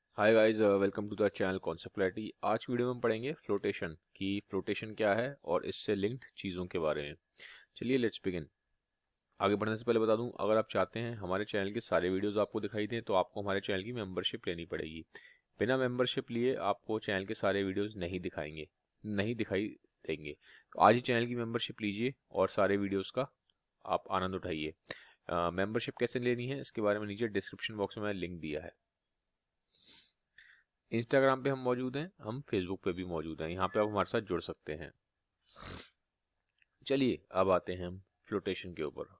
Hi guys, welcome to the channel Concept Clarity. आज की video में हम पढ़ेंगे फ्लोटेशन की फ्लोटेशन क्या है और इससे लिंक्ड चीज़ों के बारे में। चलिए लेट्स बिगिन। आगे बढ़ने से पहले बता दूं, अगर आप चाहते हैं हमारे चैनल के सारे वीडियोस आपको दिखाई दें तो आपको हमारे चैनल की मेंबरशिप लेनी पड़ेगी। बिना मेंबरशिप लिए आपको चैनल के सारे वीडियोज़ नहीं दिखाई देंगे। तो आज ही चैनल की मेंबरशिप लीजिए और सारे वीडियोज़ का आप आनंद उठाइए। मेंबरशिप कैसे लेनी है इसके बारे में नीचे डिस्क्रिप्शन बॉक्स में मैंने लिंक दिया है। इंस्टाग्राम पे हम मौजूद हैं, हम फेसबुक पे भी मौजूद हैं, यहाँ पे आप हमारे साथ जुड़ सकते हैं। चलिए अब आते हैं हम फ्लोटेशन के ऊपर।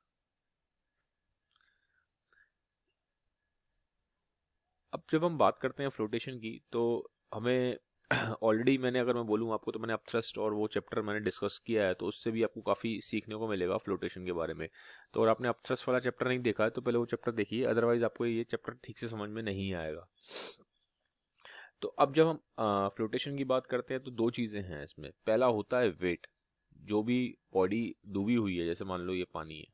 अब जब हम बात करते हैं फ्लोटेशन की तो हमें ऑलरेडी अगर मैं बोलूँ आपको तो मैंने अपथ्रस्ट और वो चैप्टर मैंने डिस्कस किया है, तो उससे भी आपको काफ़ी सीखने को मिलेगा फ्लोटेशन के बारे में। तो अगर आपने अपथ्रस्ट वाला चैप्टर नहीं देखा है तो पहले वो चैप्टर देखिए, अदरवाइज आपको ये चैप्टर ठीक से समझ में नहीं आएगा। तो अब जब हम फ्लोटेशन की बात करते हैं तो दो चीज़ें हैं इसमें। पहला होता है वेट। जो भी बॉडी डूबी हुई है, जैसे मान लो ये पानी है,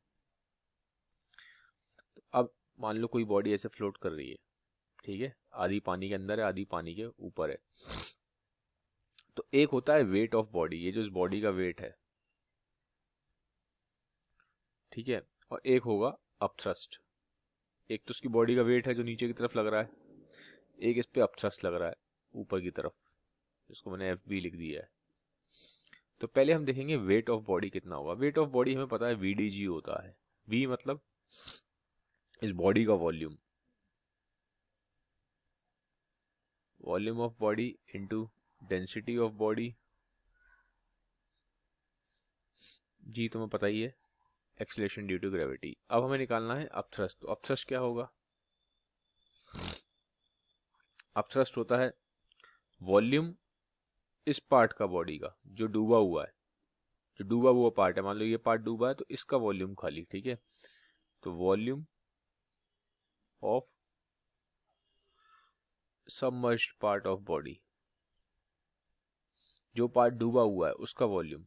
तो अब मान लो कोई बॉडी ऐसे फ्लोट कर रही है, ठीक है, आधी पानी के अंदर है आधी पानी के ऊपर है। तो एक होता है वेट ऑफ बॉडी, ये जो इस बॉडी का वेट है, ठीक है, और एक होगा अपथ्रस्ट। एक तो उसकी बॉडी का वेट है जो नीचे की तरफ लग रहा है, एक इस पे अपथ्रस्ट लग रहा है ऊपर की तरफ, जिसको मैंने एफ बी लिख दिया है। तो पहले हम देखेंगे वेट ऑफ बॉडी कितना होगा। वेट ऑफ बॉडी हमें पता है वीडीजी होता है। वी मतलब इस बॉडी का volume, volume of body into density of body. G तुम्हें पता ही है, एक्सीलरेशन ड्यू टू ग्रेविटी। अब हमें निकालना है अपथ्रस्ट। तो अपथ्रस्ट क्या होगा? अपथ्रस्ट होता है वॉल्यूम इस पार्ट का बॉडी का जो डूबा हुआ है, जो डूबा हुआ पार्ट है, मान लो ये पार्ट डूबा है तो इसका वॉल्यूम खाली, ठीक है। तो volume of submerged part of body, जो पार्ट डूबा हुआ है उसका वॉल्यूम।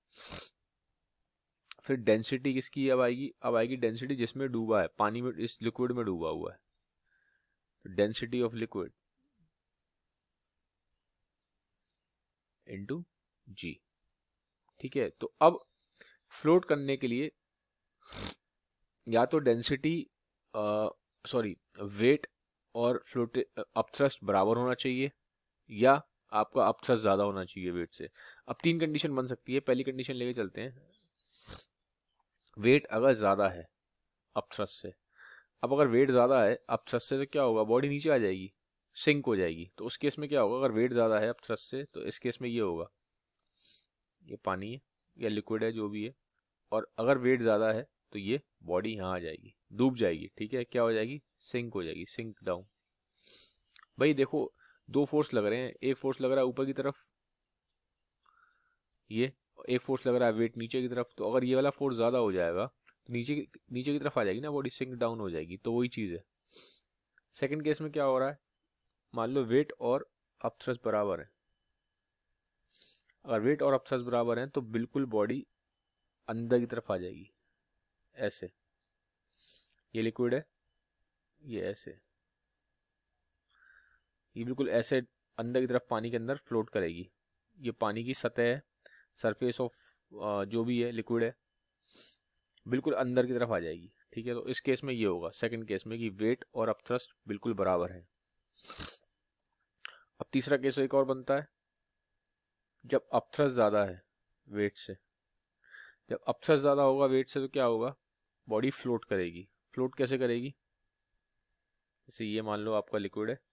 फिर डेंसिटी किसकी अब आएगी? अब आएगी डेंसिटी जिसमें डूबा है, पानी में, इस लिक्विड में डूबा हुआ है, तो density of liquid into g, ठीक है। तो अब फ्लोट करने के लिए या तो डेंसिटी सॉरी वेट और फ्लोट अपथ्रस्ट बराबर होना चाहिए, या आपका अपथ्रस्ट ज्यादा होना चाहिए वेट से। अब तीन कंडीशन बन सकती है। पहली कंडीशन लेके चलते हैं, वेट अगर ज्यादा है अपथ्रस्ट से। अब अगर वेट ज्यादा है अपथ्रस्ट से तो क्या होगा? बॉडी नीचे आ जाएगी, सिंक हो जाएगी। तो उस केस में क्या होगा? अगर वेट ज्यादा है अपथ्रस्ट से तो इस केस में ये होगा, ये पानी है या लिक्विड है जो भी है, और अगर वेट ज्यादा है तो ये बॉडी यहाँ आ जाएगी, डूब जाएगी, ठीक है। क्या हो जाएगी? सिंक हो जाएगी, सिंक डाउन। भाई देखो, दो फोर्स लग रहे हैं, एक फोर्स लग रहा है ऊपर की तरफ ये, एक फोर्स लग रहा है वेट नीचे की तरफ। तो अगर ये वाला फोर्स ज्यादा हो जाएगा तो नीचे की तरफ आ जाएगी ना बॉडी, सिंक डाउन हो जाएगी। तो वही चीज है। सेकंड केस में क्या हो रहा है? मान लो वेट और अपथ्रस्ट बराबर है। अगर वेट और अपथ्रस्ट बराबर है तो बिल्कुल बॉडी अंदर की तरफ आ जाएगी, ऐसे। ये लिक्विड है, ये ऐसे, ये बिल्कुल ऐसे अंदर की तरफ पानी के अंदर फ्लोट करेगी। ये पानी की सतह है, सरफेस ऑफ जो भी है लिक्विड है, बिल्कुल अंदर की तरफ आ जाएगी, ठीक है। तो इस केस में ये होगा, सेकंड केस में, कि वेट और अपथ्रस्ट बिल्कुल बराबर है। अब तीसरा केस एक और बनता है, जब अपथ्रस्ट ज्यादा है वेट से। जब अपथ्रस्ट ज्यादा होगा वेट से तो क्या होगा? बॉडी फ्लोट करेगी। फ्लोट कैसे करेगी? जैसे ये मान लो आपका लिक्विड है,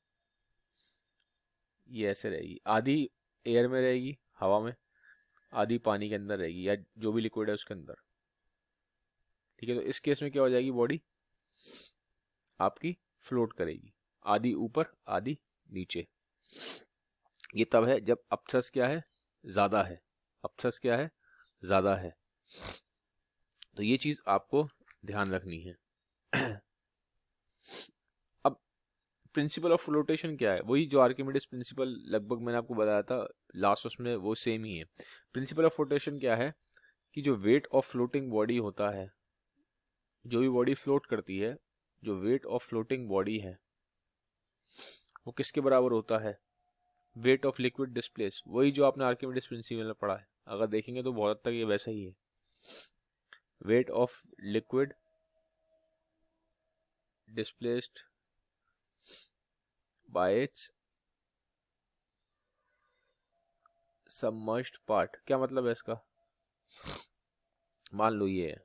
ये ऐसे रहेगी, आधी एयर में रहेगी, हवा में, आधी पानी के अंदर रहेगी, या जो भी लिक्विड है उसके अंदर, ठीक है। तो इस केस में क्या हो जाएगी? बॉडी आपकी फ्लोट करेगी, आधी ऊपर आधी नीचे। ये तब है जब अपथ्रस्ट क्या है? ज्यादा है। अपथ्रस्ट क्या है? ज्यादा है। तो ये चीज आपको ध्यान रखनी है। अब प्रिंसिपल ऑफ फ्लोटेशन क्या है? वही जो आर्किमिडीज प्रिंसिपल लगभग मैंने आपको बताया था लास्ट, उसमें वो सेम ही है। प्रिंसिपल ऑफ फ्लोटेशन क्या है? कि जो वेट ऑफ फ्लोटिंग बॉडी होता है, जो भी बॉडी फ्लोट करती है, जो वेट ऑफ फ्लोटिंग बॉडी है वो किसके बराबर होता है? वेट ऑफ लिक्विड डिस्प्लेस, वही जो आपने आर्किमिडीज प्रिंसिपल में पढ़ा है। अगर देखेंगे तो बहुत हद तक ये वैसा ही है। Weight of liquid displaced by its submerged part. क्या मतलब है इसका? मान लो ये है,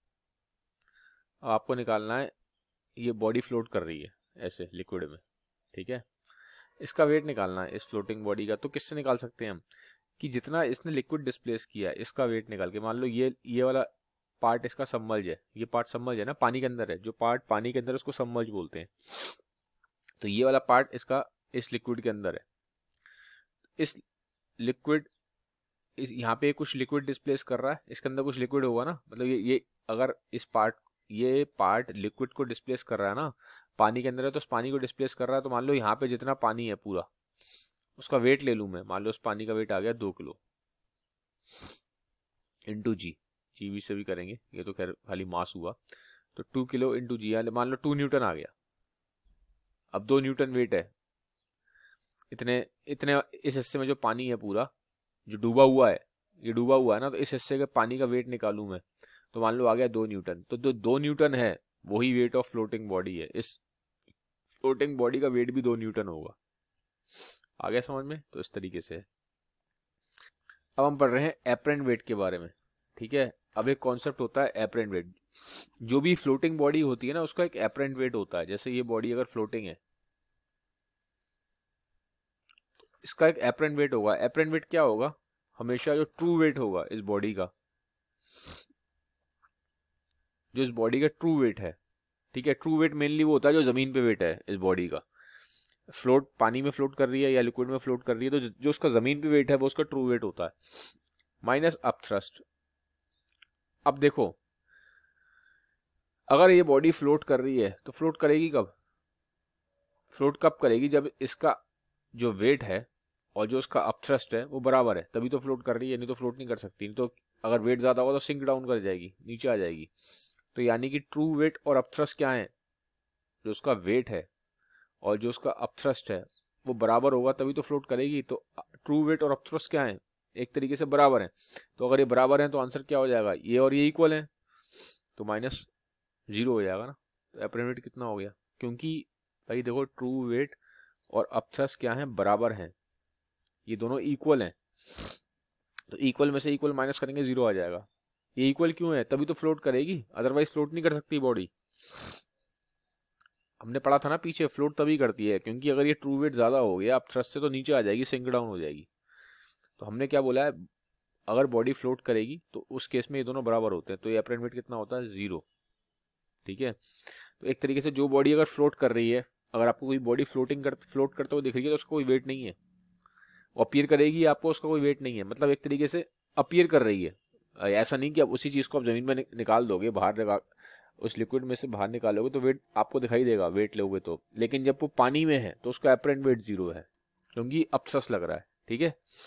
आपको निकालना है, ये बॉडी फ्लोट कर रही है ऐसे लिक्विड में, ठीक है। इसका वेट निकालना है इस फ्लोटिंग बॉडी का। तो किससे निकाल सकते हैं हम? कि जितना इसने लिक्विड डिस्प्लेस किया है इसका वेट निकाल के, मान लो ये वाला पार्ट इसका सबमर्ज है, ये पार्ट सबमर्ज है ना, पानी के अंदर है, जो पार्ट पानी के अंदर है उसको सबमर्ज बोलते हैं। तो ये वाला पार्ट इसका इस लिक्विड के अंदर है। इस लिक्विड यहाँ पे कुछ लिक्विड डिस्प्लेस कर रहा है, इसके अंदर कुछ लिक्विड होगा ना, मतलब ये अगर ये पार्ट लिक्विड को डिस्प्लेस कर रहा है ना, पानी के अंदर है तो उस पानी को डिस्प्लेस कर रहा है। तो मान लो यहाँ पे जितना पानी है पूरा, उसका वेट ले लूं मैं, मान लो उस पानी का वेट आ गया 2 किलो इंटू जी से भी करेंगे, ये तो खैर खाली मास हुआ। तो 2 किलो इंटू जी, मान लो 2 न्यूटन आ गया। अब 2 न्यूटन वेट है, इतने इस हिस्से में जो पानी है पूरा जो डूबा हुआ है, ये डूबा हुआ है ना, तो इस हिस्से के पानी का वेट निकालूं मैं, तो मान लो आ गया 2 न्यूटन। तो जो 2 न्यूटन है वही वेट ऑफ फ्लोटिंग बॉडी है। इस फ्लोटिंग बॉडी का वेट भी 2 न्यूटन होगा। आ गया समझ में? तो इस तरीके से है। अब हम पढ़ रहे हैं एपरेंट वेट के बारे में, ठीक है। अब एक कॉन्सेप्ट होता है एपरेंट वेट। जो भी फ्लोटिंग बॉडी होती है ना, उसका एक एपरेंट वेट होता है। जैसे ये बॉडी अगर फ्लोटिंग है, इसका एक एपरेंट वेट होगा। एपरेंट वेट क्या होगा? हमेशा जो ट्रू वेट होगा इस बॉडी का, जो इस बॉडी का ट्रू वेट है, ठीक है। ट्रू वेट मेनली वो होता है जो जमीन पे वेट है इस बॉडी का। फ्लोट पानी में फ्लोट कर रही है या लिक्विड में फ्लोट कर रही है, तो जो उसका जमीन पे वेट है वो उसका ट्रू वेट होता है, माइनस अप थ्रस्ट। अब देखो, अगर ये बॉडी फ्लोट कर रही है तो फ्लोट करेगी कब? फ्लोट कब करेगी? जब इसका जो वेट है और जो उसका अपथ्रस्ट है वो बराबर है, तभी तो फ्लोट कर रही है, नहीं तो फ्लोट नहीं कर सकती। नहीं तो अगर वेट ज्यादा होगा तो सिंक डाउन कर जाएगी, नीचे आ जाएगी। तो यानी कि ट्रू वेट और अपथ्रस्ट क्या है? जो उसका वेट है और जो उसका अपथ्रस्ट है वो बराबर होगा तभी तो फ्लोट करेगी। तो ट्रू वेट और अपथ्रस्ट क्या है? एक तरीके से बराबर है। तो अगर ये बराबर है तो आंसर क्या हो जाएगा? ये और ये इक्वल है, तो माइनस 0 हो जाएगा ना। तो एपरेंट वेट कितना हो गया? क्योंकि भाई देखो, ट्रू वेट और अपथ्रस्ट क्या है? बराबर हैं, ये दोनों इक्वल हैं। तो इक्वल में से इक्वल माइनस करेंगे 0 आ जाएगा। ये इक्वल क्यों है? तभी तो फ्लोट करेगी, अदरवाइज फ्लोट नहीं कर सकती बॉडी। हमने पढ़ा था ना पीछे, फ्लोट तभी करती है क्योंकि अगर ये ट्रू वेट ज्यादा हो गया अपथ्रस्ट से तो नीचे आ जाएगी, सिंक डाउन हो जाएगी। तो हमने क्या बोला है? अगर बॉडी फ्लोट करेगी तो उस केस में ये दोनों बराबर होते हैं। तो ये एपरेंट वेट कितना होता है? 0, ठीक है। तो एक तरीके से जो बॉडी अगर फ्लोट कर रही है, अगर आपको कोई बॉडी फ्लोट करते हुए दिख रही है तो उसका कोई वेट नहीं है। अपीयर करेगी आपको, उसका कोई वेट नहीं है, मतलब एक तरीके से अपीयर कर रही है। ऐसा नहीं कि आप उसी चीज को आप जमीन में निकाल दोगे, बाहर उस लिक्विड में से बाहर निकालोगे तो वेट आपको दिखाई देगा, वेट लोगे तो। लेकिन जब वो पानी में है तो उसका एपरेंट वेट 0 है क्योंकि अपथ्रस्ट लग रहा है, ठीक है।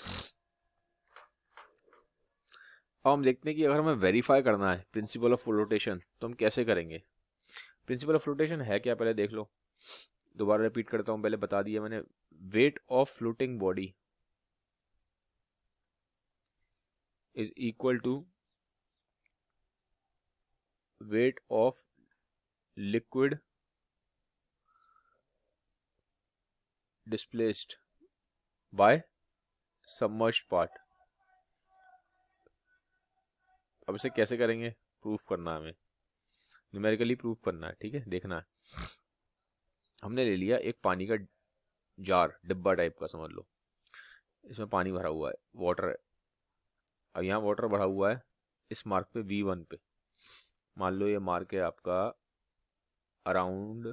अब हम देखते हैं कि अगर हमें वेरीफाई करना है प्रिंसिपल ऑफ फ्लोटेशन तो हम कैसे करेंगे। प्रिंसिपल ऑफ फ्लोटेशन है क्या, पहले देख लो। दोबारा रिपीट करता हूं, पहले बता दिया मैंने। Weight of floating body is equal to weight of liquid displaced by submerged part। अब इसे कैसे करेंगे? प्रूफ करना है हमें, न्यूमेरिकली प्रूफ करना है, ठीक है। देखना है, हमने ले लिया एक पानी का जार, डिब्बा टाइप का समझ लो। इसमें पानी भरा हुआ है, वाटर है। अब यहाँ वाटर भरा हुआ है इस मार्क पे V1 पे। मान लो ये मार्क है आपका अराउंड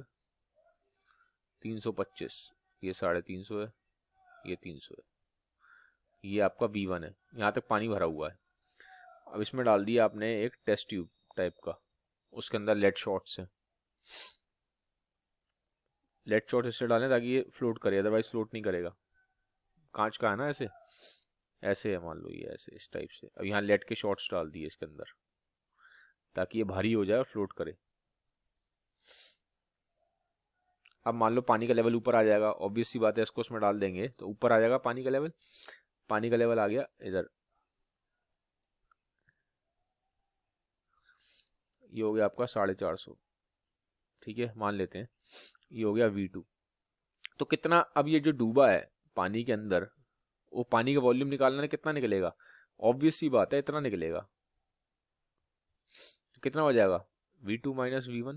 325, ये 350 है, ये 300 है, ये आपका V1 है। यहाँ तक पानी भरा हुआ है। अब इसमें डाल दिया आपने एक टेस्ट ट्यूब टाइप का, उसके अंदर लेड शॉट्स हैं। लेड शॉट इससे डालें ताकि ये फ्लोट करे, अदरवाइज फ्लोट नहीं करेगा। कांच का है ना, ऐसे ऐसे है, मान लो ये ऐसे इस टाइप से। अब यहाँ लेड के शॉट्स डाल दिए इसके अंदर ताकि ये भारी हो जाए और फ्लोट करे। अब मान लो पानी का लेवल ऊपर आ जाएगा, ऑब्वियस सी बात है, इसको उसमें डाल देंगे तो ऊपर आ जाएगा पानी का लेवल। पानी का लेवल आ गया इधर, ये हो गया आपका 450, ठीक है, मान लेते हैं ये हो गया V2। तो कितना, अब ये जो डूबा है पानी के अंदर, वो पानी का वॉल्यूम निकालना है, कितना निकलेगा, ऑब्वियस सी बात है इतना निकलेगा। तो कितना हो जाएगा V2 माइनस V1।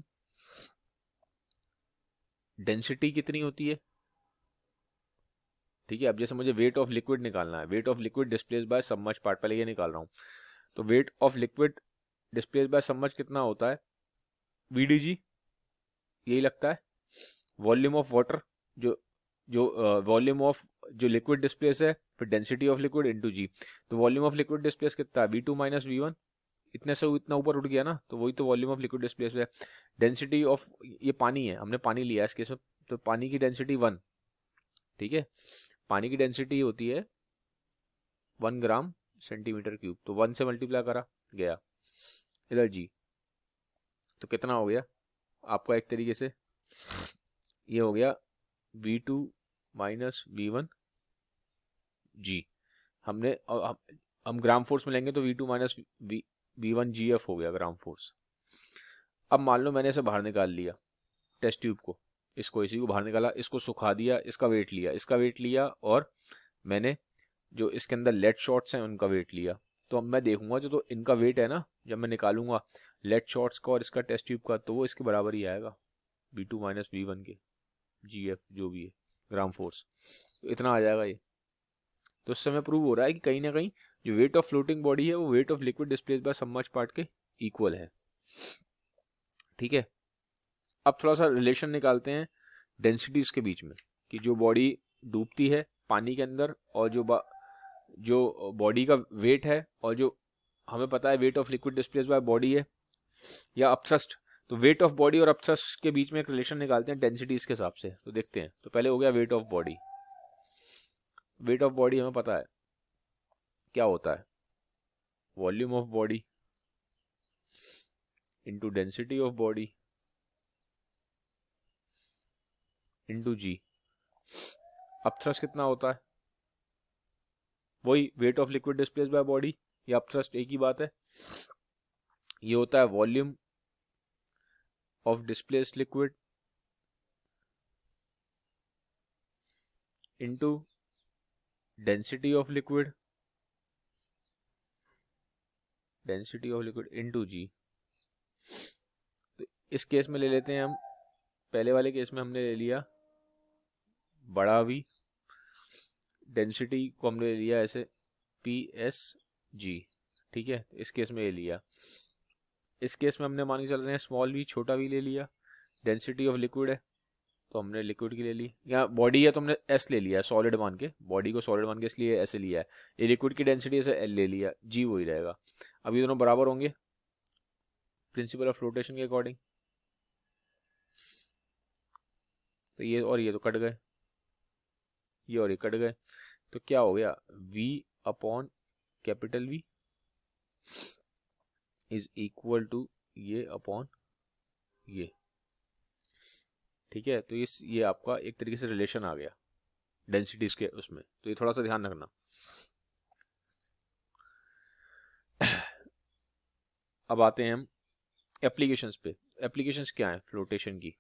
डेंसिटी कितनी होती है, ठीक है। अब जैसे मुझे वेट ऑफ लिक्विड निकालना है, weight of liquid displaced by submerged part, पहले ये निकाल रहा हूँ। तो weight of liquid displaced by submerged कितना होता है, VdG, यही लगता है। वॉल्यूम ऑफ वाटर, जो जो वॉल्यूम ऑफ जो लिक्विड डिस्प्लेस है, फिर density of liquid into g. तो वॉल्यूम ऑफ लिक्विड डिस्प्लेस कितना है, V2 माइनस V1, इतने से इतना ऊपर उठ गया ना, तो वही तो वॉल्यूम ऑफ लिक्विड डिस्प्लेस है। डेंसिटी ऑफ, ये पानी है, हमने पानी लिया इस केस में, तो पानी की डेंसिटी 1, ठीक है, पानी की डेंसिटी होती है 1 ग्राम सेंटीमीटर क्यूब, तो 1 से मल्टीप्लाई करा गया इधर जी, तो कितना हो गया आपका, एक तरीके से ये हो गया V2 माइनस V1 जी। हमने हम ग्राम फोर्स में लेंगे तो V2 माइनस V1 GF हो गया ग्राम फोर्स। अब मान लो मैंने इसे बाहर निकाल लिया, टेस्ट ट्यूब को, इसको इसी को बाहर निकाला, इसको सुखा दिया, इसका वेट लिया, इसका वेट लिया, और मैंने जो इसके अंदर लेड शॉट्स हैं उनका वेट लिया। तो अब मैं देखूंगा जो तो इनका वेट है ना, जब मैं निकालूंगा लेड शॉट्स का और इसका टेस्ट ट्यूब का, तो वो इसके बराबर ही आएगा V2 माइनस V1 के GF जो भी है ग्राम फोर्स, तो इतना आ जाएगा ये। तो उस समय प्रूव हो रहा है कि कहीं ना कहीं जो वेट ऑफ फ्लोटिंग बॉडी है वो weight of liquid displaced by submerged part के इक्वल है, ठीक है। अब थोड़ा सा रिलेशन निकालते हैं डेंसिटीज के बीच में, कि जो बॉडी डूबती है पानी के अंदर और जो बॉडी का वेट है, और जो हमें पता है weight of liquid displaced by body है या अपथ्रस्ट, तो वेट ऑफ बॉडी और अपथ्रस्ट के बीच में एक रिलेशन निकालते हैं डेंसिटीज के हिसाब से। तो देखते हैं, तो पहले हो गया weight of body. Weight of body हमें पता है क्या होता है, volume of body into density of body into g. Upthrust कितना होता है, वही weight of liquid displaced by body या अपथ्रस्ट, एक ही बात है। ये होता है volume of displaced liquid into density of liquid into g. तो इस केस में ले लेते हैं हम, पहले वाले केस में हमने ले लिया बड़ा V, डेंसिटी को हमने ले लिया ऐसे PSG, ठीक है। इस केस में ले लिया, इस केस में हमने मान के चल रहे हैं स्मॉल v, छोटा v ले लिया। डेंसिटी ऑफ लिक्विड है तो हमने लिक्विड की ले ली, यहाँ बॉडी है तो हमने S ले लिया, सॉलिड मान के, बॉडी को सॉलिड मान के इसलिए ऐसे लिया है। ये लिक्विड की डेंसिटी ऐसे L ले लिया, G वही रहेगा। अब ये दोनों बराबर होंगे प्रिंसिपल ऑफ फ्लोटेशन के अकॉर्डिंग, तो ये और ये तो कट गए, ये और ये कट गए, तो क्या हो गया V upon capital V is equal to ये अपॉन ये, ठीक है। तो ये आपका एक तरीके से रिलेशन आ गया डेंसिटीज के उसमें, तो ये थोड़ा सा ध्यान रखना। अब आते हैं हम एप्लीकेशंस पे। एप्लीकेशंस क्या है फ्लोटेशन की,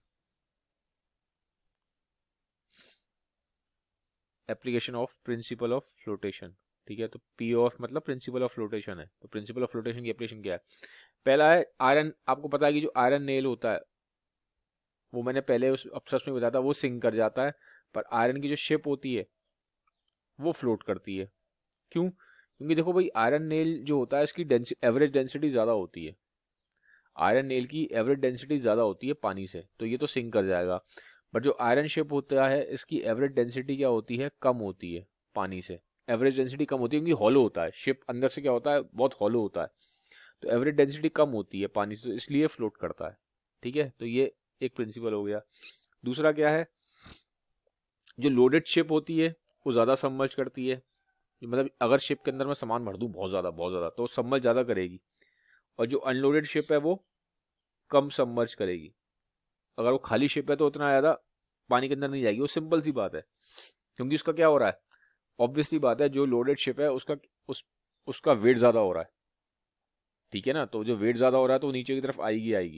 application of principle of flotation, ठीक है। तो P ऑफ मतलब प्रिंसिपल ऑफ फ्लोटेशन है, तो प्रिंसिपल ऑफ फ्लोटेशन की एप्लीकेशन क्या है, पहला है आयरन। आपको पता है कि जो आयरन नेल होता है वो मैंने पहले उस अपथ्रस्ट में बताया था, वो सिंक कर जाता है, पर आयरन की जो शिप होती है वो फ्लोट करती है। क्यों, क्योंकि देखो भाई आयरन नेल जो होता है इसकी एवरेज डेंसिटी ज़्यादा होती है, आयरन नेल की एवरेज डेंसिटी ज़्यादा होती है पानी से, तो ये तो सिंक कर जाएगा। बट जो आयरन शिप होता है इसकी एवरेज डेंसिटी क्या होती है, कम होती है पानी से, एवरेज डेंसिटी कम होती है क्योंकि हॉलो होता है शिप, अंदर से क्या होता है बहुत हॉलो होता है, तो एवरेज डेंसिटी कम होती है पानी से, तो इसलिए फ्लोट करता है, ठीक है। तो ये एक प्रिंसिपल हो गया। दूसरा क्या है, जो लोडेड शिप होती है वो ज़्यादा सबमर्ज करती है, मतलब अगर शिप के अंदर मैं सामान भर दूँ बहुत ज़्यादा तो सबमर्ज ज़्यादा करेगी, और जो अनलोडेड शिप है वो कम सबमर्ज करेगी। अगर वो खाली शिप है तो उतना ज़्यादा पानी के अंदर नहीं जाएगी, वो सिंपल सी बात है, क्योंकि उसका क्या हो रहा है, ऑब्वियसली बात है, जो लोडेड शिप है उसका वेट ज्यादा हो रहा है, ठीक है ना। तो जो वेट ज्यादा हो रहा है तो वो नीचे की तरफ आएगी,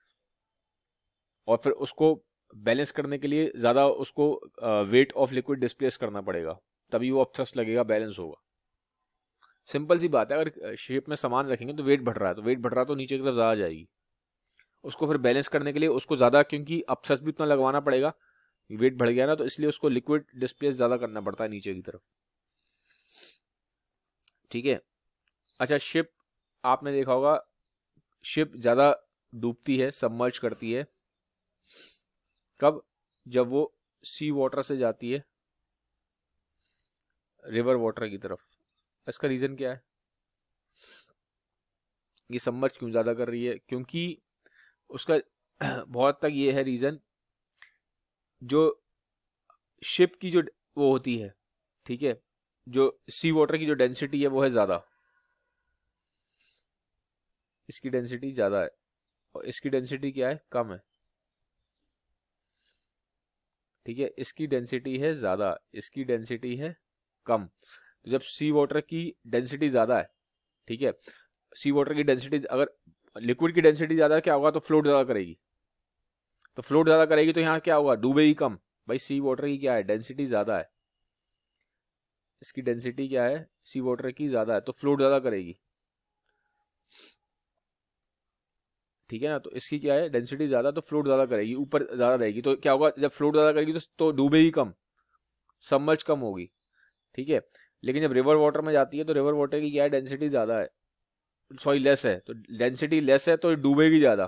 और फिर उसको बैलेंस करने के लिए ज्यादा उसको वेट ऑफ लिक्विड डिस्प्लेस करना पड़ेगा, तभी वो थ्रस्ट लगेगा, बैलेंस होगा। सिंपल सी बात है, अगर शेप में सामान रखेंगे तो वेट बढ़ रहा है, तो नीचे की तरफ ज्यादा जाएगी, उसको फिर बैलेंस करने के लिए उसको ज्यादा, क्योंकि अपथ्रस्ट भी उतना लगवाना पड़ेगा, वेट बढ़ गया ना, तो इसलिए उसको लिक्विड डिस्प्लेस ज्यादा करना पड़ता है नीचे की तरफ, ठीक है। अच्छा, शिप आपने देखा होगा, शिप ज्यादा डूबती है, सबमर्ज करती है, कब, जब वो सी वाटर से जाती है रिवर वाटर की तरफ। इसका रीजन क्या है, ये सबमर्ज क्यों ज्यादा कर रही है, क्योंकि उसका बहुत तक ये है रीजन, जो शिप की जो वो होती है, ठीक है, जो सी वाटर की जो डेंसिटी है वो है ज्यादा, इसकी डेंसिटी ज्यादा है और इसकी डेंसिटी क्या है, कम है, ठीक है। इसकी डेंसिटी है ज्यादा, इसकी डेंसिटी है कम। तो जब सी वाटर की डेंसिटी ज्यादा है, ठीक है, सी वाटर की डेंसिटी, अगर लिक्विड की डेंसिटी ज्यादा क्या होगा, तो फ्लोट ज्यादा करेगी, तो यहाँ क्या होगा, डूबेगी कम। भाई सी वाटर की क्या है, डेंसिटी ज्यादा है, इसकी डेंसिटी क्या है, सी वाटर की ज्यादा है, तो फ्लोट ज्यादा करेगी, ठीक है ना। तो इसकी क्या है, डेंसिटी ज्यादा, तो फ्लोट ज्यादा करेगी, ऊपर ज्यादा रहेगी, तो क्या होगा, जब फ्लोट ज्यादा करेगी तो डूबेगी कम, सबमर्ज कम होगी, ठीक है। लेकिन जब रिवर वाटर में जाती है तो रिवर वाटर की क्या है, डेंसिटी ज्यादा है, सॉरी लेस है, तो डेंसिटी लेस है तो डूबेगी ज्यादा।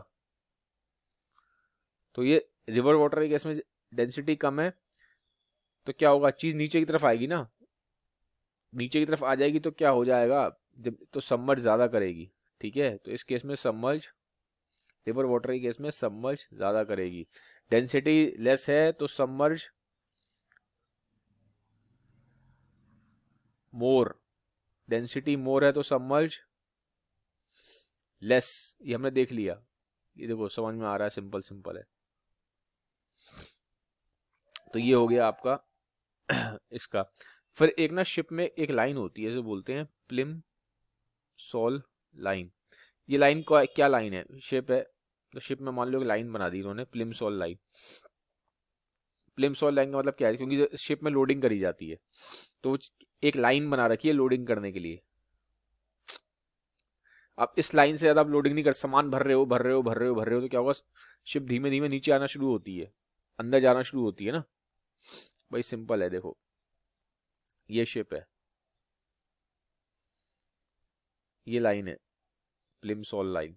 तो ये रिवर वाटर के केस में डेंसिटी कम है, तो क्या होगा, चीज नीचे की तरफ आएगी ना, नीचे की तरफ आ जाएगी तो क्या हो जाएगा, जब तो सबमर्ज ज्यादा करेगी, ठीक है। तो इस केस में सबमर्ज, रिवर वाटर के केस में सबमर्ज ज्यादा करेगी, डेंसिटी लेस है तो सबमर्ज मोर, डेंसिटी मोर है तो सबमर्ज लेस, ये हमने देख लिया, ये देखो समझ में आ रहा है, सिंपल है। तो ये हो गया आपका इसका। फिर एक ना शिप में एक लाइन होती है, इसे बोलते हैं प्लिम सॉल लाइन। ये लाइन क्या लाइन है, शिप है तो शिप में मान लो एक लाइन बना दी इन्होंने, Plimsoll line. Plimsoll line का मतलब क्या है, क्योंकि शिप में लोडिंग करी जाती है तो एक लाइन बना रखी है लोडिंग करने के लिए। अब इस लाइन से ज्यादा आप लोडिंग नहीं कर, सामान भर रहे हो तो क्या होगा, शिप धीमे धीमे नीचे आना शुरू होती है, अंदर जाना शुरू होती है ना। भाई सिंपल है, देखो ये शिप है, ये लाइन है प्लिम सॉल लाइन,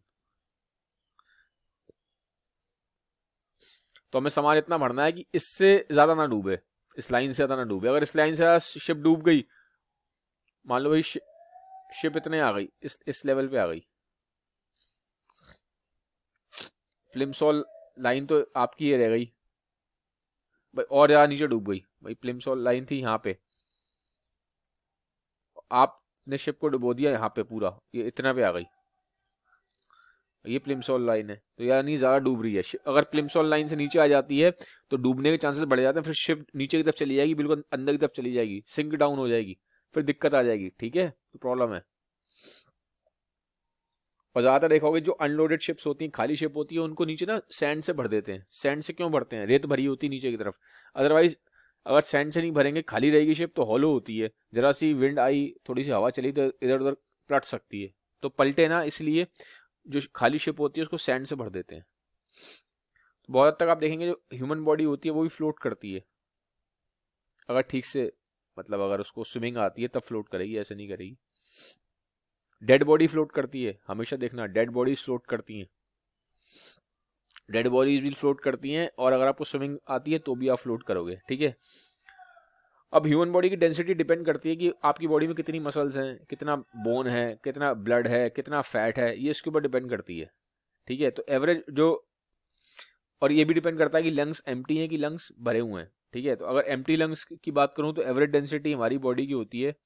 तो हमें सामान इतना भरना है कि इससे ज्यादा ना डूबे, इस लाइन से ज्यादा ना डूबे। अगर इस लाइन से शिप डूब गई, मान लो भाई शिप इतने आ गई, इस लेवल पे आ गई, प्लिमसॉल लाइन तो आपकी ये रह गई भाई, और ज्यादा नीचे डूब गई, भाई प्लिमसॉल लाइन थी यहाँ पे, आपने शिप को डुबो दिया यहाँ पे पूरा, ये इतना पे आ गई, ये प्लिमसॉल लाइन है, तो यानी ज्यादा डूब रही है। अगर प्लिमसॉल लाइन से नीचे आ जाती है तो डूबने के चांसेस बढ़ जाते हैं, फिर शिप नीचे की तरफ चली जाएगी, बिल्कुल अंदर की तरफ चली जाएगी, सिंक डाउन हो जाएगी, फिर दिक्कत आ जाएगी, ठीक है, तो प्रॉब्लम है। और ज्यादातर देखोगे जो अनलोडेड शिप्स होती हैं, खाली शिप होती है, उनको नीचे ना सैंड से भर देते हैं। सैंड से क्यों भरते हैं, रेत भरी होती है नीचे की तरफ, अदरवाइज अगर सैंड से नहीं भरेंगे, खाली रहेगी शिप तो हॉलो होती है, जरा सी विंड आई, थोड़ी सी हवा चली तो इधर उधर पलट सकती है, तो पलटे ना, इसलिए जो खाली शिप होती है उसको सैंड से भर देते हैं। तो बहुत हद तक आप देखेंगे जो ह्यूमन बॉडी होती है वो भी फ्लोट करती है, अगर ठीक से, मतलब अगर उसको स्विमिंग आती है तब फ्लोट करेगी, ऐसे नहीं करेगी। डेड बॉडी फ्लोट करती है, हमेशा देखना डेड बॉडीज फ्लोट करती हैं, डेड बॉडीज भी फ्लोट करती हैं, और अगर आपको स्विमिंग आती है तो भी आप फ्लोट करोगे, ठीक है। अब ह्यूमन बॉडी की डेंसिटी डिपेंड करती है कि आपकी बॉडी में कितनी मसल्स हैं, कितना बोन है, कितना ब्लड है, कितना फैट है, ये इसके ऊपर डिपेंड करती है, ठीक है। तो एवरेज जो, और ये भी डिपेंड करता है कि लंग्स एम्प्टी हैं कि लंग्स भरे हुए हैं, ठीक है। तो अगर एम्प्टी लंग्स की बात करूं तो एवरेज डेंसिटी हमारी बॉडी की होती है,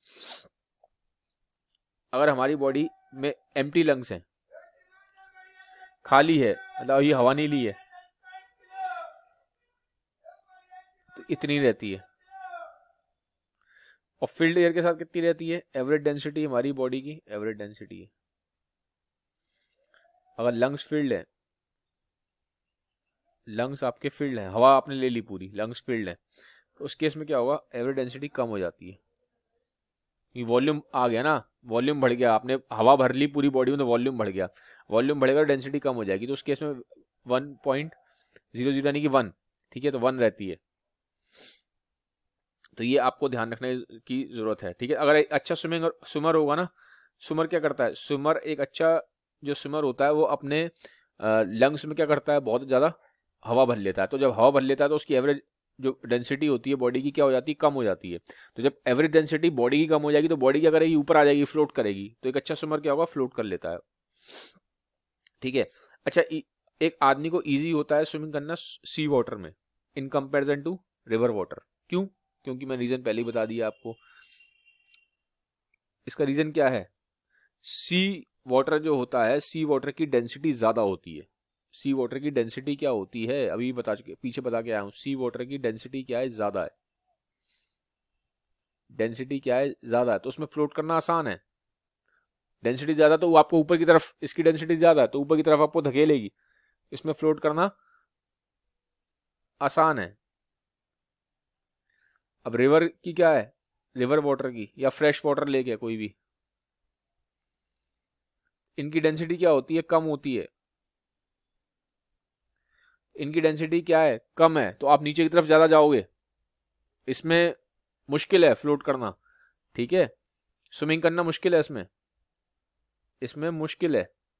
अगर हमारी बॉडी में एम्प्टी लंग्स हैं, खाली है, मतलब ये हवा नहीं ली है, तो इतनी रहती है। और फिल्ड एयर के साथ कितनी रहती है? एवरेज डेंसिटी हमारी बॉडी की एवरेज डेंसिटी है। अगर लंग्स फील्ड है, लंग्स आपके फील्ड है, हवा आपने ले ली पूरी, लंग्स फील्ड है, तो उस केस में क्या होगा? एवरेज डेंसिटी कम हो जाती है। ये वॉल्यूम आ गया ना, वॉल्यूम बढ़ गया, आपने हवा भर ली पूरी बॉडी में तो वॉल्यूम बढ़ गया, वॉल्यूम बढ़ेगा डेंसिटी कम हो जाएगी। तो उस केस में 1.00 यानी कि 1, ठीक है, तो 1 रहती है। तो ये आपको ध्यान रखने की जरूरत है, ठीक है। अगर एक अच्छा स्विमर होगा ना, स्विमर क्या करता है? स्विमर एक अच्छा जो स्विमर होता है वो अपने लंग्स में क्या करता है? बहुत ज़्यादा हवा भर लेता है। तो जब हवा भर लेता है तो उसकी एवरेज जो डेंसिटी होती है बॉडी की क्या हो जाती है? कम हो जाती है। तो जब एवरेज डेंसिटी बॉडी की कम हो जाएगी तो बॉडी क्या करेगी? ऊपर आ जाएगी, फ्लोट करेगी। तो एक अच्छा स्विमर क्या होगा? फ्लोट कर लेता है, ठीक है। अच्छा, एक आदमी को ईजी होता है स्विमिंग करना सी वाटर में in comparison to river water. क्यों? क्योंकि मैं रीजन पहले ही बता दिया आपको। इसका रीजन क्या है? सी वाटर जो होता है, सी वाटर की डेंसिटी ज्यादा होती है। सी वाटर की डेंसिटी क्या होती है? अभी बता चुके, पीछे बता के आया हूं। सी वाटर की डेंसिटी क्या है? ज्यादा है। डेंसिटी क्या है? ज्यादा है, तो उसमें फ्लोट करना आसान है। डेंसिटी ज्यादा तो वो आपको ऊपर की तरफ, इसकी डेंसिटी ज्यादा है तो ऊपर की तरफ आपको धकेलेगी, इसमें फ्लोट करना आसान है। अब रिवर की क्या है? रिवर वाटर की या फ्रेश वाटर लेके कोई भी, इनकी डेंसिटी क्या होती है? कम होती है। इनकी डेंसिटी क्या है? कम है, तो आप नीचे की तरफ ज्यादा जाओगे, इसमें मुश्किल है फ्लोट करना, ठीक है। स्विमिंग करना मुश्किल है इसमें, इसमें मुश्किल है,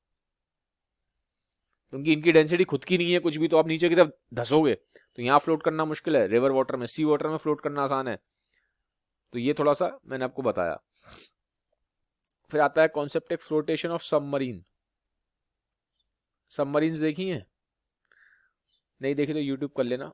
क्योंकि इनकी डेंसिटी खुद की नहीं है कुछ भी, तो आप नीचे की तरफ धसोगे, तो यहां फ्लोट करना मुश्किल है। रिवर वाटर में, सी वाटर में फ्लोट करना आसान है। तो ये थोड़ा सा मैंने आपको बताया। फिर आता है कॉन्सेप्ट एक फ्लोटेशन ऑफ सबमरीन। सबमरीन्स देखी हैं? नहीं देखी तो यूट्यूब कर लेना।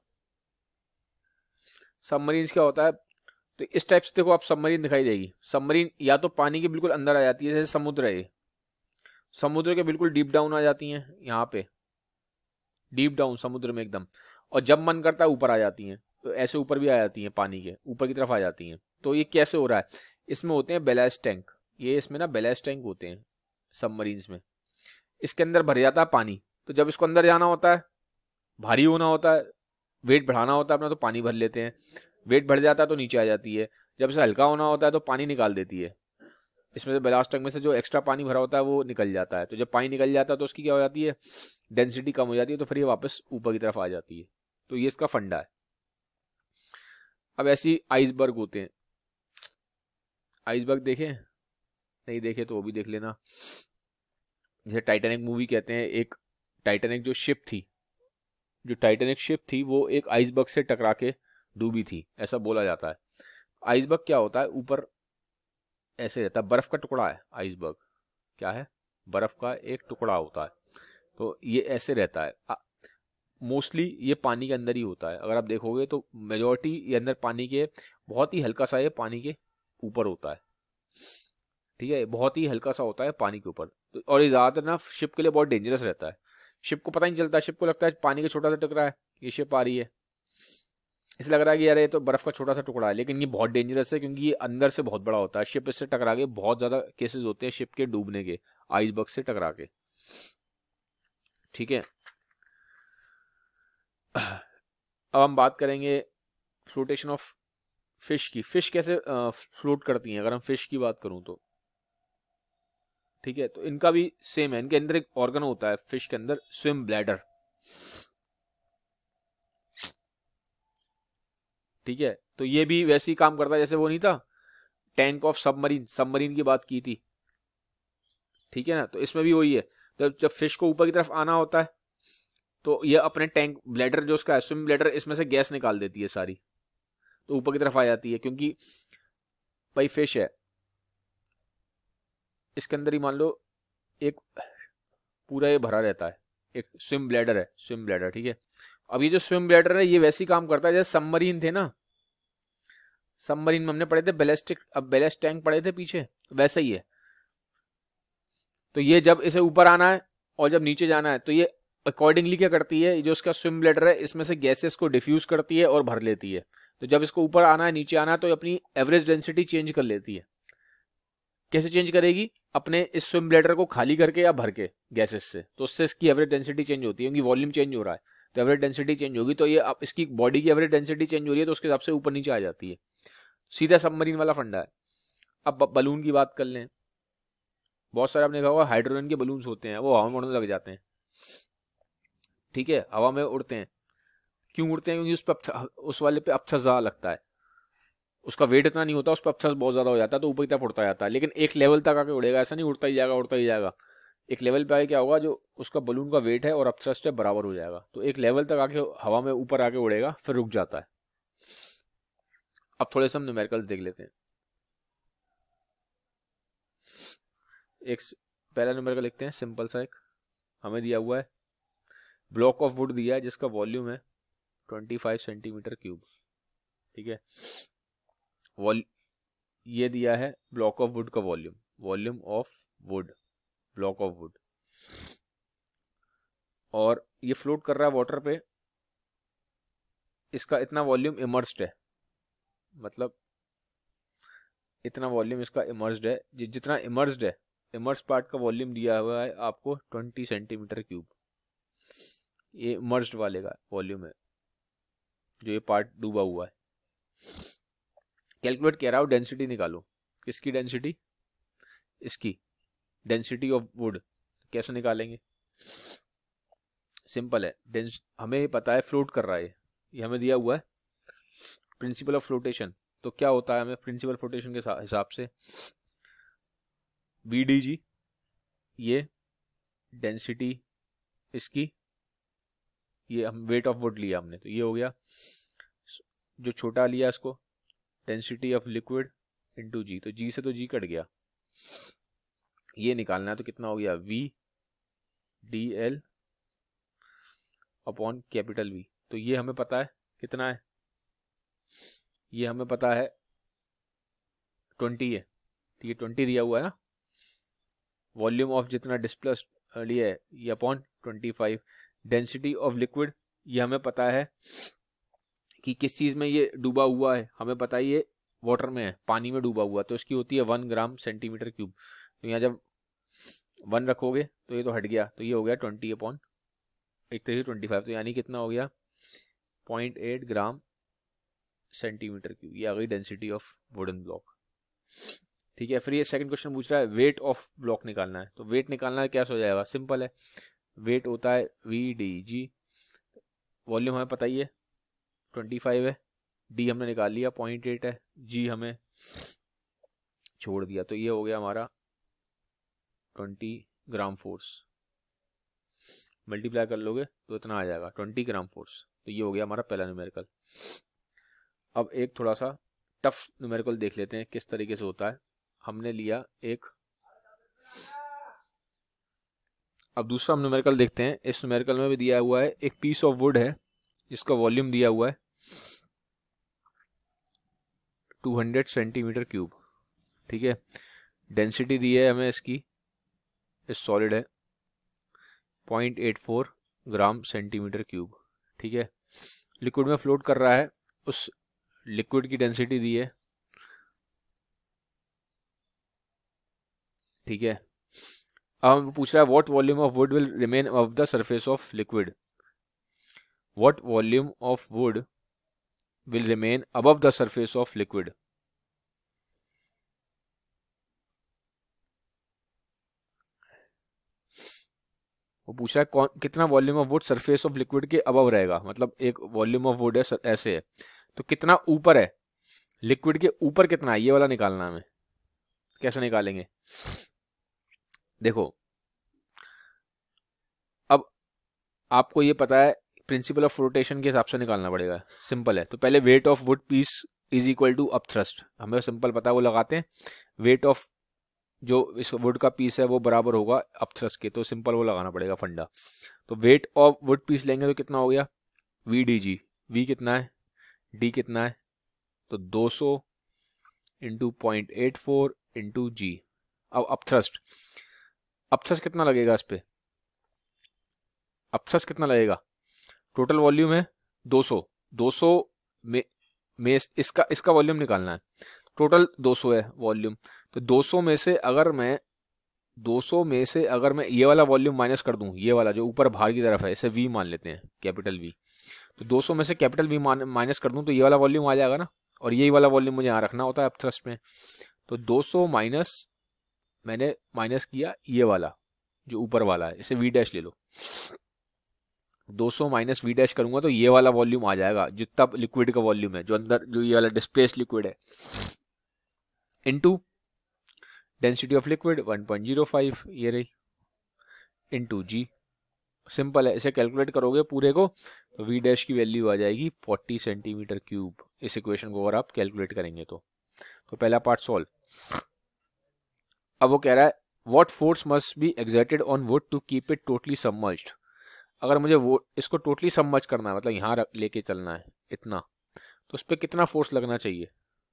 सबमरीन्स क्या होता है? तो इस टाइप से देखो आप, सबमरीन दिखाई देगी। सबमरीन या तो पानी के बिल्कुल अंदर आ जाती है, जैसे समुद्र है, समुद्र के बिल्कुल डीप डाउन आ जाती हैं, यहाँ पे डीप डाउन समुद्र में एकदम, और जब मन करता है ऊपर आ जाती हैं। तो ऐसे ऊपर भी आ जाती हैं, पानी के ऊपर की तरफ आ जाती हैं। तो ये कैसे हो रहा है? इसमें होते हैं बैलेस्ट टैंक, ये इसमें ना बैलेस्ट टैंक होते हैं सबमरीन्स में। इसके अंदर भर जाता है पानी, तो जब इसको अंदर जाना होता है, भारी होना होता है, वेट बढ़ाना होता है अपना, तो पानी भर लेते हैं। वेट बढ़ जाता है तो नीचे आ जाती है। जब इसे हल्का होना होता है तो पानी निकाल देती है, इसमें से बैलास्ट टैंक में से जो एक्स्ट्रा पानी भरा होता है वो निकल जाता है। तो जब पानी निकल जाता है तो उसकी क्या हो जाती है? डेंसिटी कम हो जाती है, तो फिर ये वापस ऊपर की तरफ आ जाती है। तो ये इसका फंडा है। अब ऐसी आइसबर्ग होते हैं। आइसबर्ग देखे? नहीं देखे तो वो भी देख लेना। जैसे टाइटैनिक मूवी कहते हैं, एक टाइटैनिक जो शिप थी, जो टाइटैनिक शिप थी वो एक आइसबर्ग से टकरा के डूबी थी, ऐसा बोला जाता है। आइसबर्ग क्या होता है? ऊपर ऐसे रहता है, बर्फ का टुकड़ा है आइसबर्ग। क्या है? बर्फ का एक टुकड़ा होता है। तो ये ऐसे रहता है। मोस्टली ये पानी के अंदर ही होता है। अगर आप देखोगे तो मेजॉरिटी ये अंदर पानी के, बहुत ही हल्का सा ये पानी के ऊपर होता है, ठीक है, बहुत ही हल्का सा होता है पानी के ऊपर। तो और ये ज्यादातर ना शिप के लिए बहुत डेंजरस रहता है। शिप को पता नहीं चलता, शिप को लगता है पानी का छोटा सा टुकड़ा है, ये शिप आ रही है, इसे लग रहा है कि यार ये तो बर्फ का छोटा सा टुकड़ा है, लेकिन ये बहुत डेंजरस है क्योंकि ये अंदर से बहुत बड़ा होता है। शिप इससे टकरा के, बहुत ज्यादा केसेस होते हैं शिप के डूबने के, आइसबर्ग से टकरा के, ठीक है। अब हम बात करेंगे फ्लोटेशन ऑफ फिश की। फिश कैसे फ्लोट करती हैं, अगर हम फिश की बात करूं तो, ठीक है। तो इनका भी सेम है, इनके अंदर एक ऑर्गन होता है फिश के अंदर, स्विम ब्लैडर, ठीक है। तो ये भी वैसे ही काम करता है जैसे वो नहीं था टैंक ऑफ सबमरीन, सबमरीन की बात की थी, ठीक है ना। तो इसमें भी वही है, तो जब फिश को ऊपर की तरफ आना होता है तो ये अपने टैंक ब्लैडर जो उसका है, स्विम ब्लैडर, इसमें से गैस निकाल देती है सारी, तो ऊपर की तरफ आ जाती है। क्योंकि भाई फिश है, इसके अंदर ही मान लो एक पूरा ये भरा रहता है, एक स्विम ब्लैडर है, स्विम ब्लैडर, ठीक है। अब ये जो स्विम ब्लैडर है ये वैसे ही काम करता है जैसे सबमरीन थे ना, सबमरीन में हमने पढ़े थे बैलिस्टिक, अब बैलेस्ट टैंक पढ़े थे पीछे, वैसा ही है। तो ये जब इसे ऊपर आना है और जब नीचे जाना है तो ये अकॉर्डिंगली क्या करती है, जो इसका स्विम ब्लैडर है इसमें से गैसेस को डिफ्यूज करती है और भर लेती है। तो जब इसको ऊपर आना है नीचे आना है तो अपनी एवरेज डेंसिटी चेंज कर लेती है। कैसे चेंज करेगी, अपने इस स्विम ब्लैडर को खाली करके या भर के गैसेस से, तो उससे इसकी एवरेज डेंसिटी चेंज होती है, क्योंकि वॉल्यूम चेंज हो रहा है तो एवरेज डेंसिटी चेंज होगी। तो ये अब इसकी बॉडी की एवरेज डेंसिटी चेंज हो रही है तो उसके हिसाब से ऊपर नीचे आ जाती है। सीधा सबमरीन वाला फंडा है। अब बलून की बात कर लें, बहुत सारे आपने देखा होगा हाइड्रोजन के बलून्स होते हैं, वो हवा में उड़ने लग जाते हैं, ठीक है, हवा में उड़ते हैं। क्यों उड़ते हैं, क्योंकि उस पर उस वाले पे अपथस ज़्यादा लगता है, उसका वेट इतना नहीं होता, उस पर अपथस बहुत ज़्यादा हो जाता है तो ऊपर की तरफ उड़ता जाता है। लेकिन एक लेवल तक आके उड़ेगा, ऐसा नहीं उड़ता ही जाएगा उड़ता ही जाएगा। एक लेवल पे आके क्या होगा, जो उसका बलून का वेट है और अपथ्रस्ट है बराबर हो जाएगा, तो एक लेवल तक आके हवा में ऊपर आके उड़ेगा फिर रुक जाता है। अब थोड़े से हम न्यूमेरिकल्स देख लेते हैं। एक पहला न्यूमेरिकल लिखते हैं, सिंपल सा एक हमें दिया हुआ है, ब्लॉक ऑफ वुड दिया है जिसका वॉल्यूम है 25 सेंटीमीटर क्यूब, ठीक है। ये दिया है ब्लॉक ऑफ वुड का volume, volume of wood, block of wood, और ये फ्लोट कर रहा है वाटर पे, इसका इतना वॉल्यूम इमर्स्ड है, मतलब इतना वॉल्यूम इसका इमर्स्ड है। जितना इमर्स्ड है, इमर्स पार्ट का वॉल्यूम दिया हुआ है आपको 20 सेंटीमीटर क्यूब, ये इमर्स्ड वाले का वॉल्यूम है, जो ये पार्ट डूबा हुआ है। कैलकुलेट कह रहा हूं, डेंसिटी निकालो। किसकी डेंसिटी, इसकी डेंसिटी ऑफ वुड। कैसे निकालेंगे, सिंपल है, हमें पता है फ्लोट कर रहा है, ये हमें दिया हुआ है प्रिंसिपल ऑफ फ्लोटेशन। तो क्या होता है, हमें प्रिंसिपल फ्लोटेशन के हिसाब से BdG, ये डेंसिटी इसकी, ये हम वेट ऑफ वुड लिया हमने, तो ये हो गया, जो छोटा लिया इसको density of liquid into g, तो जी से तो जी कट गया, ये निकालना है तो कितना हो गया VdL अपॉन कैपिटल V। तो ये हमें पता है कितना है, ये हमें पता है 20 है, तो ये 20 दिया हुआ है ना, वॉल्यूम ऑफ जितना डिस्प्लेस लिया है ये अपॉन 25, डेंसिटी ऑफ लिक्विड ये हमें पता है कि किस चीज़ में ये डूबा हुआ है, हमें पता है ये वाटर में है, पानी में डूबा हुआ, तो इसकी होती है 1 ग्राम सेंटीमीटर क्यूब। तो यहाँ जब 1 रखोगे तो ये तो हट गया, तो ये हो गया 20 अपॉन 25, तो यानी कितना हो गया 0.8 ग्राम सेंटीमीटर क्यूब, ये आ गई डेंसिटी ऑफ वुडन ब्लॉक, ठीक है। फिर ये सेकंड क्वेश्चन पूछ रहा है वेट ऑफ ब्लॉक निकालना है, तो वेट निकालना है, क्या हो जाएगा, सिंपल है, वेट होता है VdG, वॉल्यूम हमें पता ही है 25 है, डी हमने निकाल लिया 0.8 है, जी हमें छोड़ दिया, तो ये हो गया हमारा 20 ग्राम फोर्स, मल्टीप्लाई कर लोगे तो इतना आ जाएगा 20 ग्राम फोर्स। तो ये हो गया हमारा पहला न्यूमेरिकल। अब एक थोड़ा सा टफ न्यूमेरिकल देख लेते हैं किस तरीके से होता है। हमने लिया एक, अब दूसरा हम न्यूमेरिकल देखते हैं। इस न्यूमेरिकल में भी दिया हुआ है एक पीस ऑफ वुड है जिसका वॉल्यूम दिया हुआ है 200 सेंटीमीटर क्यूब, ठीक है। डेंसिटी दी है हमें इसकी, इस सॉलिड है 0.84 ग्राम सेंटीमीटर क्यूब, ठीक है। लिक्विड में फ्लोट कर रहा है, उस लिक्विड की डेंसिटी दी है, ठीक है। अब हम पूछ रहा है what volume of wood will remain above the surface of liquid, what volume of wood will remain above the surface of liquid. वो पूछ रहा है कितना volume of wood surface of liquid के अबव रहेगा, मतलब एक वॉल्यूम ऑफ वुड है ऐसे है, तो कितना ऊपर है, लिक्विड के ऊपर कितना है, ये वाला निकालना है हमें। कैसे निकालेंगे, देखो अब आपको ये पता है प्रिंसिपल ऑफ फ्लोटेशन के हिसाब से निकालना पड़ेगा, सिंपल है। तो पहले weight of wood piece is equal to upthrust, हमें सिंपल पता है, वो लगाते हैं, वेट ऑफ जो इस वुड का पीस है वो बराबर होगा अपथ्रस्ट के, तो सिंपल वो लगाना पड़ेगा फंडा। तो वेट ऑफ वुड पीस लेंगे तो कितना हो गया VdG, V कितना है, D कितना है, तो 200 इंटू 0.84 इंटू जी। अब अपथ्रस्ट कितना लगेगा इस पे, अपथ्रस्ट कितना लगेगा, टोटल वॉल्यूम है 200, 200 में इसका वॉल्यूम निकालना है, टोटल 200 है वॉल्यूम। तो 200 में से अगर मैं ये वाला वॉल्यूम माइनस कर दूं, ये वाला जो ऊपर बाहर की तरफ है, इसे V मान लेते हैं, कैपिटल V। तो 200 में से कैपिटल V माइनस कर दूं तो ये वाला वॉल्यूम आ जाएगा ना, और यही वाला वॉल्यूम मुझे यहाँ रखना होता है अपथ्रस्ट में। तो 200 माइनस, मैंने माइनस किया ये वाला जो ऊपर वाला है, इसे V डैश ले लो। 200 माइनस V डैश करूंगा तो ये वाला वॉल्यूम आ जाएगा, जितना लिक्विड का वॉल्यूम है, जो अंदर जो ये वाला डिस्प्लेस्ड लिक्विड है, इनटू डेंसिटी ऑफ लिक्विड 1.05 ये रही, इनटू G। सिंपल है, इसे कैलकुलेट करोगे पूरे को तो V डैश की वैल्यू आ जाएगी 40 सेंटीमीटर क्यूब, इस इक्वेशन को अगर आप कैलकुलेट करेंगे तो पहला पार्ट सॉल्व। अब वो कह रहा है what force must be exerted on wood to keep it totally submerged. अगर मुझे वो इसको टोटली सबमर्ज करना है, मतलब यहाँ लेके चलना है इतना, तो उस पर कितना फोर्स लगना चाहिए।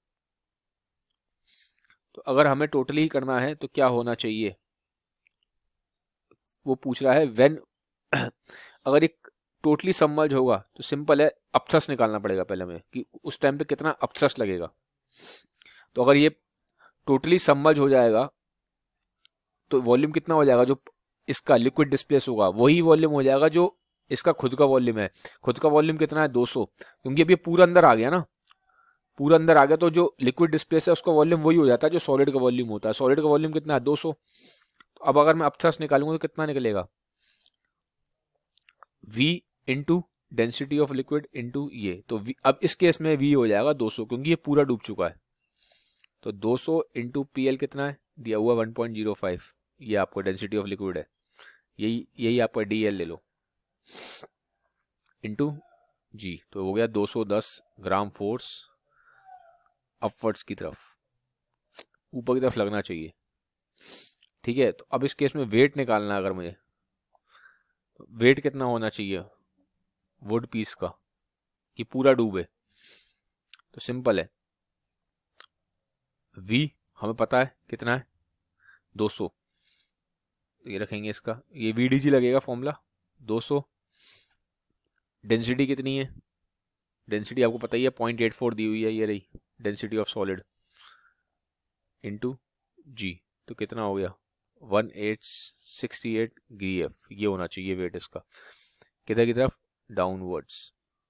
तो अगर हमें टोटली ही करना है तो क्या होना चाहिए, वो पूछ रहा है व्हेन अगर एक टोटली सबमर्ज होगा तो सिंपल है, अपथ्रस्ट निकालना पड़ेगा पहले हमें कि उस टाइम पे कितना अपथ्रस्ट लगेगा। तो अगर ये टोटली सबमर्ज हो जाएगा तो वॉल्यूम कितना हो जाएगा, जो इसका लिक्विड डिस्प्लेस होगा वही वॉल्यूम हो जाएगा जो इसका खुद का वॉल्यूम है। खुद का वॉल्यूम कितना है 200, क्योंकि अभी पूरा अंदर आ गया ना, पूरा अंदर आ गया तो जो लिक्विड डिस्प्लेस है उसका वॉल्यूम वही हो जाता है जो सॉलिड का वॉल्यूम होता है। सॉलिड का वॉल्यूम कितना है 200। तो अब अगर मैं अपथ्रस्ट निकालूंगा तो कितना निकलेगा, V into density of liquid into ये। तो अब इस केस में V हो जाएगा 200, क्योंकि ये पूरा डूब चुका है। तो 200 इंटू PL कितना है दिया हुआ 1.05, ये आपको डेंसिटी ऑफ लिक्विड है, यही आपका DL ले लो, इंटू G। तो हो गया 210 ग्राम फोर्स अपवर्ड्स की तरफ, ऊपर की तरफ लगना चाहिए। ठीक है, तो अब इस केस में वेट निकालना है, अगर मुझे वेट कितना होना चाहिए वुड पीस का कि पूरा डूबे, तो सिंपल है, V हमें पता है कितना है 200, तो ये रखेंगे इसका, ये VDG लगेगा फॉर्मूला 200। डेंसिटी कितनी है, डेंसिटी आपको पता ही है 0.84 दी हुई है, ये रही density of solid, into G। तो कितना हो गया 1868 GF, ये होना चाहिए वेट इसका, किधर की तरफ, डाउनवर्ड्स।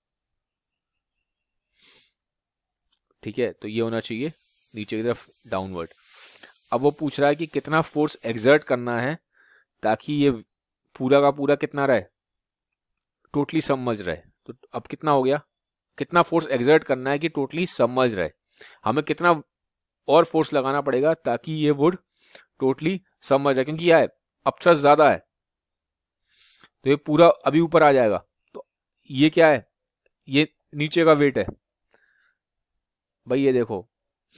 ठीक है, तो ये होना चाहिए नीचे की तरफ डाउनवर्ड। अब वो पूछ रहा है कि कितना फोर्स एक्सर्ट करना है ताकि ये पूरा का पूरा कितना रहे, टोटली सबमर्ज रहे। तो अब कितना हो गया, कितना फोर्स एक्सर्ट करना है कि टोटली सबमर्ज रहे, हमें कितना और फोर्स लगाना पड़ेगा ताकि ये वुड टोटली सबमर्ज रहे, क्योंकि यह है अपथ्रस्ट ज्यादा है तो ये पूरा अभी ऊपर आ जाएगा। तो ये क्या है, ये नीचे का वेट है भाई, ये देखो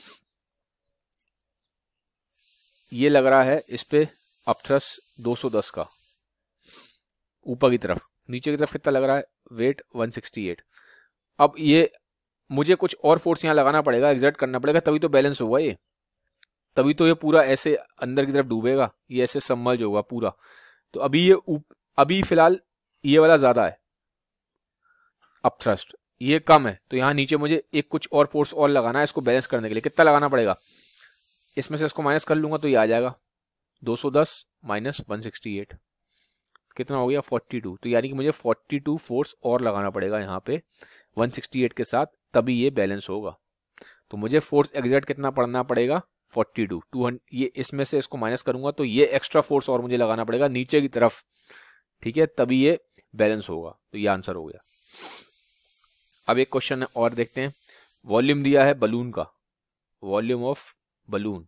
ये लग रहा है इस पे अपथ्रस्ट 210 का ऊपर की तरफ, नीचे की तरफ कितना लग रहा है वेट 168। अब ये मुझे कुछ और फोर्स यहाँ लगाना पड़ेगा, एक्सर्ट करना पड़ेगा, तभी तो बैलेंस होगा ये, तभी तो ये पूरा ऐसे अंदर की तरफ डूबेगा, ये ऐसे सबमर्ज होगा पूरा। तो अभी फिलहाल ये वाला ज्यादा है अपथ्रस्ट, ये कम है, तो यहाँ नीचे मुझे एक कुछ और फोर्स और लगाना है इसको बैलेंस करने के लिए। कितना लगाना पड़ेगा, इसमें से इसको माइनस कर लूंगा तो ये आ जाएगा 210 माइनस 168, कितना हो गया 42। तो यानी कि मुझे 42 फोर्स और लगाना पड़ेगा यहाँ पे 168 के साथ, तभी ये बैलेंस होगा। तो मुझे फोर्स एक्सर्ट कितना पड़ना पड़ेगा 42, 200, ये इसमें से इसको माइनस करूंगा तो ये एक्स्ट्रा फोर्स और मुझे लगाना पड़ेगा नीचे की तरफ, ठीक है, तभी ये बैलेंस होगा। तो ये आंसर हो गया। अब एक क्वेश्चन और देखते हैं, वॉल्यूम दिया है बलून का, volume of balloon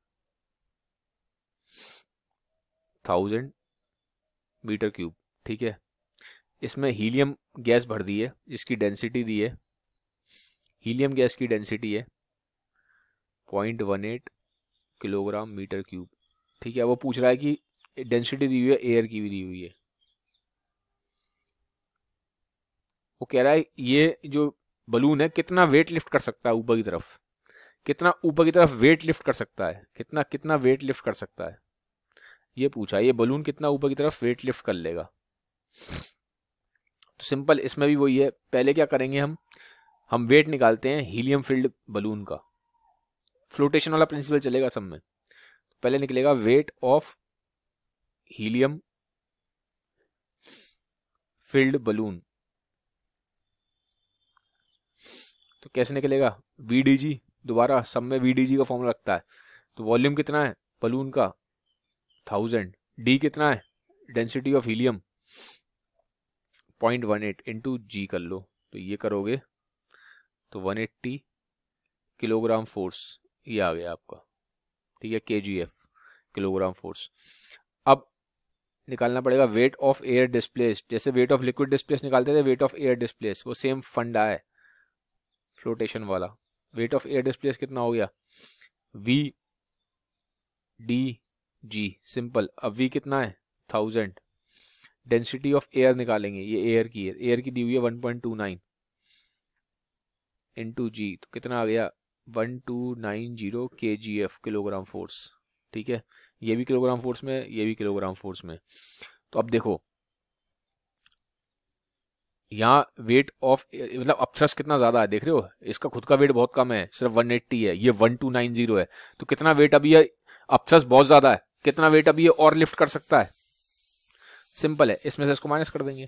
1000 metre cube, ठीक है, इसमें हीलियम गैस भर दी है जिसकी डेंसिटी दी है, हीलियम गैस की डेंसिटी है 0.18 किलोग्राम मीटर क्यूब, ठीक है। वो पूछ रहा है कि डेंसिटी दी हुई है एयर की भी दी हुई है, वो कह रहा है ये जो बलून है कितना वेट लिफ्ट कर सकता है ऊपर की तरफ, कितना ऊपर की तरफ वेट लिफ्ट कर सकता है, कितना वेट लिफ्ट कर सकता है, ये पूछा है, ये बलून कितना ऊपर की तरफ वेट लिफ्ट कर लेगा। तो सिंपल इसमें भी वही है। पहले क्या करेंगे, हम वेट निकालते हैं हीलियम फिल्ड बलून का। फ्लोटेशन वाला प्रिंसिपल चलेगा सब में। पहले निकलेगा weight of helium filled balloon. तो कैसे निकलेगा, VDG, दोबारा सब में VDG का फॉर्मूला लगता है। तो वॉल्यूम कितना है बलून का 1000, डी कितना है density of helium 0.18 into g कर लो। तो ये करोगे तो 180 किलोग्राम फोर्स ये आ गया आपका, ठीक है, KGF किलोग्राम फोर्स। अब निकालना पड़ेगा वेट ऑफ एयर डिस्प्लेस। जैसे वेट ऑफ लिक्विड डिस्प्लेस निकालते थे, वेट ऑफ एयर डिस्प्लेस वो सेम फंडा है फ्लोटेशन वाला। वेट ऑफ एयर डिस्प्लेस कितना हो गया VDG, सिंपल। अब V कितना है 1000, डेंसिटी ऑफ एयर निकालेंगे, ये एयर की है, एयर की दी हुई है 1.29 इंटू जी। तो कितना आ गया 1290 KGF किलोग्राम फोर्स, ठीक है। ये भी किलोग्राम फोर्स में, ये भी किलोग्राम फोर्स में। तो अब देखो यहाँ वेट ऑफ मतलब अपथ्रस्ट कितना ज्यादा है, देख रहे हो, इसका खुद का वेट बहुत कम है, सिर्फ 180 है, ये 1290 है। तो कितना वेट अभी है, अपथ्रस्ट बहुत ज्यादा है, कितना वेट अभी ये और लिफ्ट कर सकता है, सिंपल है, इसमें से इसको माइनस कर देंगे,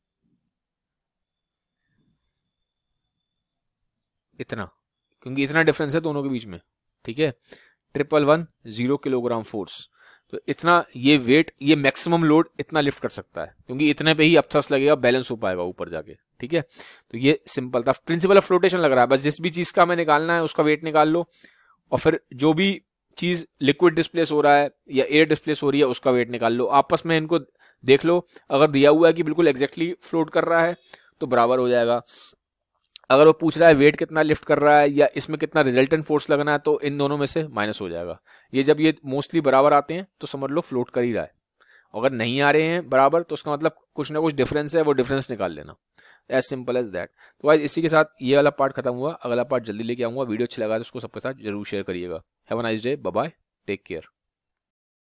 इतना, क्योंकि इतना डिफरेंस है दोनों के बीच में, ठीक है। 1110 किलोग्राम फोर्स, तो इतना ये वेट, ये मैक्सिमम लोड इतना लिफ्ट कर सकता है, क्योंकि इतने पे ही अपथ्रस्ट लगेगा, बैलेंस हो पाएगा ऊपर जाके, ठीक है। तो ये सिंपल था, प्रिंसिपल ऑफ फ्लोटेशन लग रहा है। बस जिस भी चीज का हमें निकालना है उसका वेट निकाल लो, और फिर जो भी चीज लिक्विड डिस्प्लेस हो रहा है या एयर डिस्प्लेस हो रही है उसका वेट निकाल लो। आपस में इनको देख लो, अगर दिया हुआ है कि बिल्कुल एग्जैक्टली फ्लोट कर रहा है तो बराबर हो जाएगा। अगर वो पूछ रहा है वेट कितना लिफ्ट कर रहा है या इसमें कितना रिजल्टेंट फोर्स लगना है, तो इन दोनों में से माइनस हो जाएगा। ये जब ये मोस्टली बराबर आते हैं तो समझ लो फ्लोट कर ही रहा है। अगर नहीं आ रहे हैं बराबर तो उसका मतलब कुछ ना कुछ डिफरेंस है, वो डिफरेंस निकाल लेना, एज सिंपल एज दैट। तो आज इसी के साथ ये वाला पार्ट खत्म हुआ। अगला पार्ट जल्दी लेके आऊंगा। वीडियो अच्छा लगा तो उसको सबके साथ जरूर शेयर करिएगा। Have a nice day, bye bye, take care.